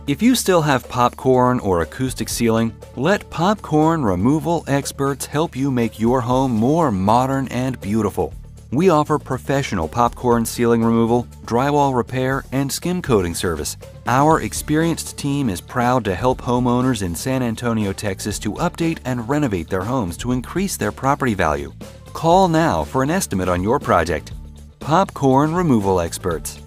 If you still have popcorn or acoustic ceiling, let popcorn removal experts help you make your home more modern and beautiful. We offer professional popcorn ceiling removal, drywall repair, and skim coating service. Our experienced team is proud to help homeowners in San Antonio, Texas to update and renovate their homes to increase their property value. Call now for an estimate on your project. Popcorn removal experts.